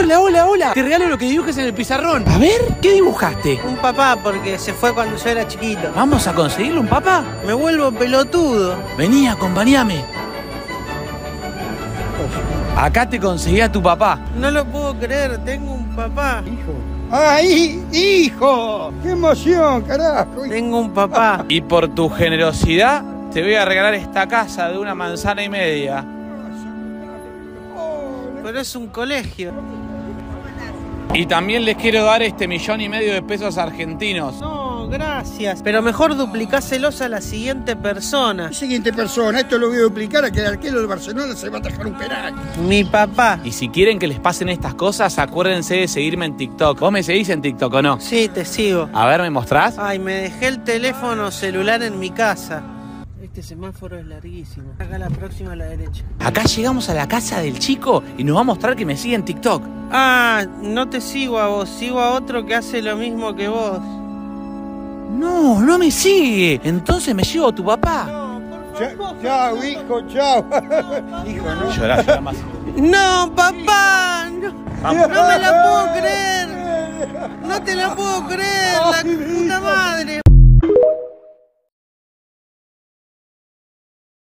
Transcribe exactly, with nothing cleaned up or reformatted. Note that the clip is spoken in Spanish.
Hola, hola, hola. Te regalo lo que dibujes en el pizarrón. A ver, ¿qué dibujaste? Un papá, porque se fue cuando yo era chiquito. ¿Vamos a conseguirle un papá? Me vuelvo pelotudo. Vení, acompañame. Acá te conseguí a tu papá. No lo puedo creer, tengo un papá. ¡Ay, hijo! ¡Qué emoción, carajo! Tengo un papá. Y por tu generosidad, te voy a regalar esta casa de una manzana y media. Pero es un colegio. Y también les quiero dar este millón y medio de pesos argentinos. No, gracias. Pero mejor duplicáselos a la siguiente persona. Siguiente persona, esto lo voy a duplicar a que el arquero de Barcelona se va a atajar un penal. Mi papá. Y si quieren que les pasen estas cosas, acuérdense de seguirme en TikTok. ¿Vos me seguís en TikTok o no? Sí, te sigo. A ver, ¿me mostrás? Ay, me dejé el teléfono celular en mi casa. Este semáforo es larguísimo. Acá la próxima a la derecha. Acá llegamos a la casa del chico y nos va a mostrar que me sigue en TikTok. Ah, no te sigo a vos, sigo a otro que hace lo mismo que vos. No, no me sigue. Entonces me llevo a tu papá. No, por favor. Chao, hijo, chao. Hijo, no. Llorá, llorá más. No, papá, no, Vamos. no me la puedo creer. No te la puedo creer, la puta madre.